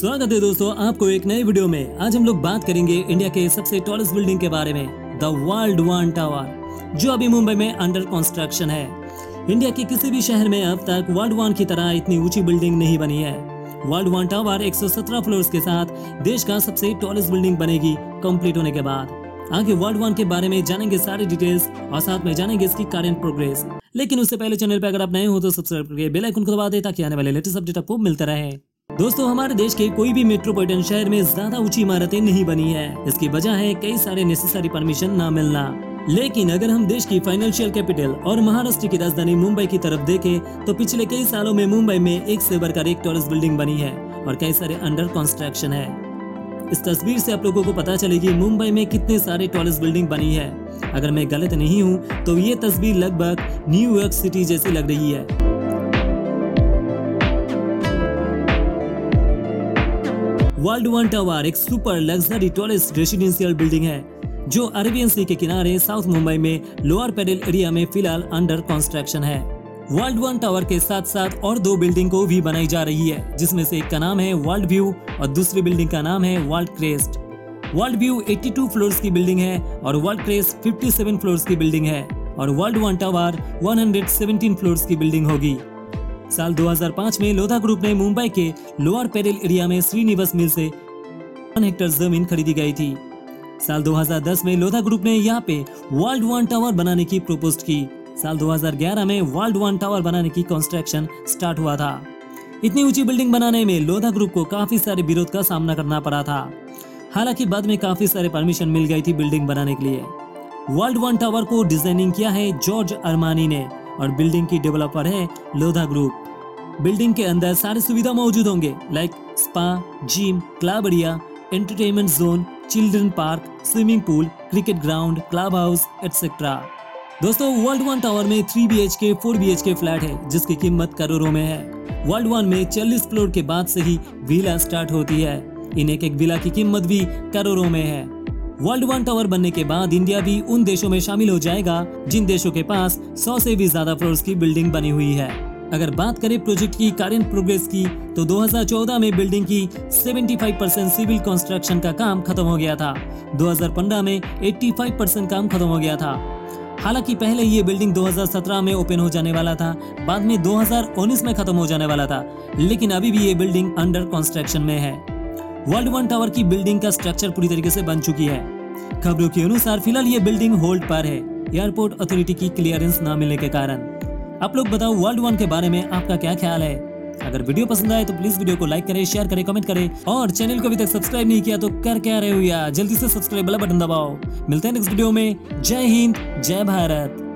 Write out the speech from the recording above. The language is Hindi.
स्वागत है दोस्तों आपको एक नए वीडियो में। आज हम लोग बात करेंगे इंडिया के सबसे टॉलेस्ट बिल्डिंग के बारे में, द वर्ल्ड वन टावर, जो अभी मुंबई में अंडर कंस्ट्रक्शन है। इंडिया के किसी भी शहर में अब तक वर्ल्ड वन की तरह इतनी ऊंची बिल्डिंग नहीं बनी है। वर्ल्ड वन टावर 117 फ्लोर्स के साथ देश का सबसे टॉलेस्ट बिल्डिंग बनेगी कंप्लीट होने के बाद। आगे वर्ल्ड वन के बारे में जानेंगे सारी डिटेल्स और साथ में जानेंगे इसकी करंट प्रोग्रेस। लेकिन उससे पहले चैनल पे अगर आप नए हो तो सब्सक्राइब करके बेल आइकन को दबा दें ताकि आने वाले लेटेस्ट अपडेट आपको मिलते रहे। दोस्तों, हमारे देश के कोई भी मेट्रोपॉलिटन शहर में ज्यादा ऊंची इमारतें नहीं बनी है। इसकी वजह है कई सारे नेसेसरी परमिशन ना मिलना। लेकिन अगर हम देश की फाइनेंशियल कैपिटल और महाराष्ट्र की राजधानी मुंबई की तरफ देखें तो पिछले कई सालों में मुंबई में एक से बढ़कर एक टॉलेस्ट बिल्डिंग बनी है और कई सारे अंडर कंस्ट्रक्शन है। इस तस्वीर से आप लोगों को पता चलेगी मुंबई में कितने सारे टॉलेस्ट बिल्डिंग बनी है। अगर मैं गलत नहीं हूँ तो ये तस्वीर लगभग न्यूयॉर्क सिटी जैसी लग रही है। वर्ल्ड वन टावर एक super luxury tallest residential building है जो अरेबियन सी के किनारे साउथ मुंबई में लोअर पेडल एरिया में फिलहाल अंडर कंस्ट्रक्शन है। वर्ल्ड वन टावर के साथ साथ और दो बिल्डिंग को भी बनाई जा रही है, जिसमें से एक का नाम है वर्ल्ड व्यू और दूसरी बिल्डिंग का नाम है World Crest. World View 82 floors की बिल्डिंग है और वर्ल्ड क्रेस्ट 57 फ्लोर्स की बिल्डिंग है और वर्ल्ड वन टावर 117 फ्लोर्स की बिल्डिंग होगी। साल 2005 में लोधा ग्रुप ने मुंबई के लोअर पेडल एरिया में श्रीनिवास मिल से 1 हेक्टेयर जमीन खरीदी गई थी। साल 2010 में लोधा ग्रुप ने यहाँ पे वर्ल्ड वन टावर बनाने की प्रपोज की। साल 2011 में वर्ल्ड वन टावर बनाने की कंस्ट्रक्शन स्टार्ट हुआ था। इतनी ऊंची बिल्डिंग बनाने में लोधा ग्रुप को काफी सारे विरोध का सामना करना पड़ा था। हालांकि बाद में काफी सारे परमिशन मिल गई थी बिल्डिंग बनाने के लिए। वर्ल्ड वन टावर को डिजाइनिंग किया है जॉर्ज अरमानी ने और बिल्डिंग की डेवलपर है लोधा ग्रुप। बिल्डिंग के अंदर सारी सुविधा मौजूद होंगे like spa, gym, club area, entertainment zone, children park, swimming pool, cricket ground, club house etcetera. दोस्तों, वर्ल्ड वन टावर में 3 BHK 4 BHK फ्लैट है जिसकी कीमत करोड़ों में है। वर्ल्ड वन में 40 फ्लोर के बाद से ही विला स्टार्ट होती है। इन एक विला की कीमत भी करोड़ों में है। वर्ल्ड वन टावर बनने के बाद इंडिया भी उन देशों में शामिल हो जाएगा जिन देशों के पास 100 से भी ज्यादा फ्लोर्स की बिल्डिंग बनी हुई है। अगर बात करें प्रोजेक्ट की करंट प्रोग्रेस की तो 2014 में बिल्डिंग की 75% सिविल कंस्ट्रक्शन का काम खत्म हो गया था। 2015 में 85% काम खत्म हो गया था। हालांकि पहले ये बिल्डिंग 2017 में ओपन हो जाने वाला था, बाद में 2019 में खत्म हो जाने वाला था, लेकिन अभी भी ये बिल्डिंग अंडर कंस्ट्रक्शन में है। वर्ल्ड वन टावर की बिल्डिंग का स्ट्रक्चर पूरी तरीके से बन चुकी है। खबरों के अनुसार फिलहाल ये बिल्डिंग होल्ड पर है एयरपोर्ट अथॉरिटी की क्लियरेंस न मिलने के कारण। आप लोग बताओ वर्ल्ड वन के बारे में आपका क्या ख्याल है। अगर वीडियो पसंद आए तो प्लीज वीडियो को लाइक करें, शेयर करें, कमेंट करें और चैनल को अभी तक सब्सक्राइब नहीं किया तो कर क्या रहे हो यार, जल्दी से सब्सक्राइब वाला बटन दबाओ। मिलते हैं नेक्स्ट वीडियो में। जय हिंद, जय भारत।